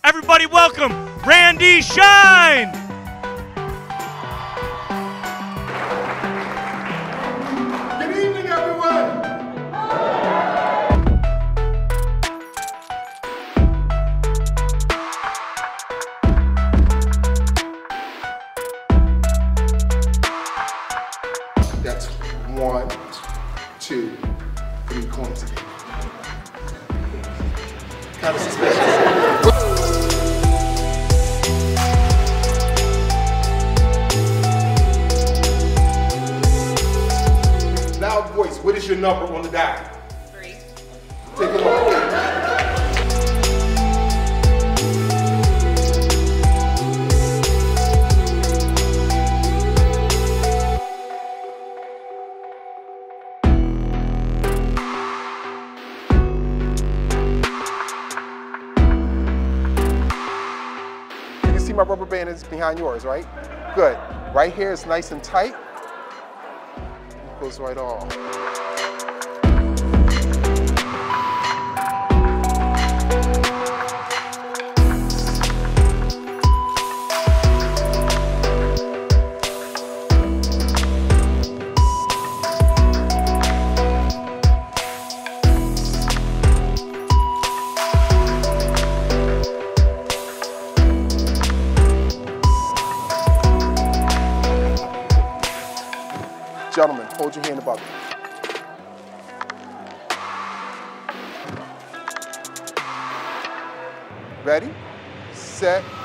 Everybody welcome Randy Shine! Good evening, everyone! That's 1, 2, 3 coins again. Kind of suspicious. Loud voice, what is your number on the dial? 3. Take a look. You can see my rubber band is behind yours, right? Good. Right here is nice and tight. It goes right off. Gentlemen, hold your hand above you. Ready, set,